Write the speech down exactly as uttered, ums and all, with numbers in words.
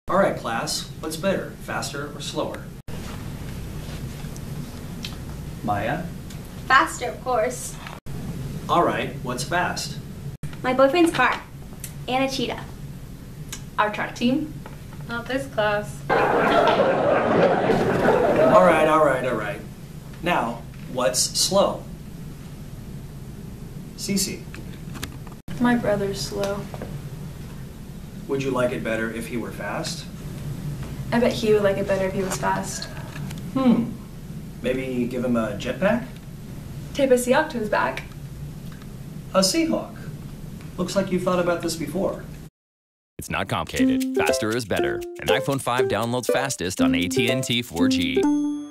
All right, class, what's better, faster or slower? Maya? Faster, of course. All right, what's fast? My boyfriend's car. And a cheetah. Our track team. Not this class. All right, all right, all right. Now, what's slow? Cece, My brother's slow. would you like it better if he were fast? I bet he would like it better if he was fast. Hmm, maybe give him a jetpack? Tape a Seahawk to his back. A Seahawk. Looks like you've thought about this before. It's not complicated. Faster is better. And iPhone five downloads fastest on A T and T four G.